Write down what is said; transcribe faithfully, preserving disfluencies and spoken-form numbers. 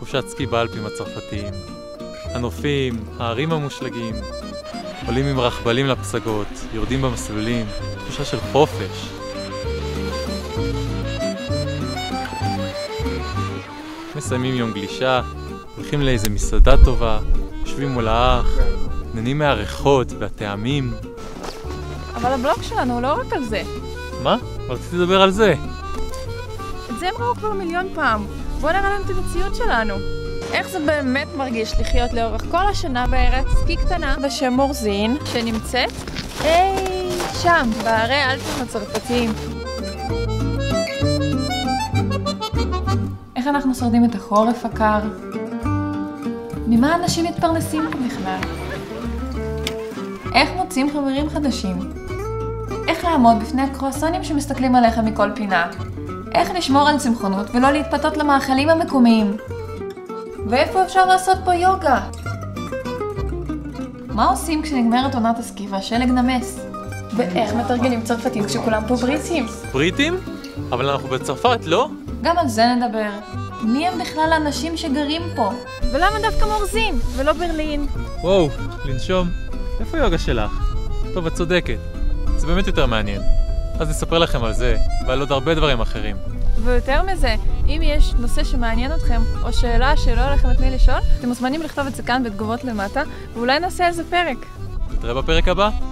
תחושת סקי באלפים הצרפתיים. הנופים, הערים המושלגים, עולים עם רכבלים לפסגות, יורדים במסלולים, תחושה של חופש. מסיימים יום גלישה, הולכים לאיזה מסעדה טובה, יושבים מול האח, נהנים מהריחות והטעמים. אבל הבלוג שלנו הוא לא רק על זה. מה? רציתי לדבר על זה. את זה הם ראו כבר מיליון פעם. בואו נראה להם את המציאות שלנו. איך זה באמת מרגיש לחיות לאורך כל השנה בארץ סקי קטנה בשם מורזין, שנמצאת אי שם, בערי האלפים הצרפתיים. איך אנחנו שורדים את החורף הקר? ממה אנשים מתפרנסים בכלל? איך מוצאים חברים חדשים? איך לעמוד בפני הקרואסונים שמסתכלים עליך מכל פינה? איך לשמור על צמחונות ולא להתפתות למאכלים המקומיים? ואיפה אפשר לעשות פה יוגה? מה עושים כשנגמרת עונת הסקי והשלג נמס? ואיך מתרגלים צרפתים כשכולם פה בריטים? בריטים? אבל אנחנו בצרפת, לא? גם על זה נדבר. מי הם בכלל האנשים שגרים פה? ולמה דווקא מורזין ולא ברלין? וואו, לנשום. איפה יוגה שלך? טוב, את צודקת. זה באמת יותר מעניין. אז נספר לכם על זה ועל עוד הרבה דברים אחרים. ויותר מזה, אם יש נושא שמעניין אתכם או שאלה שלא לכם את מי לשאול, אתם מוזמנים לכתוב את זה כאן בתגובות למטה ואולי נעשה על זה פרק. נתראה בפרק הבא.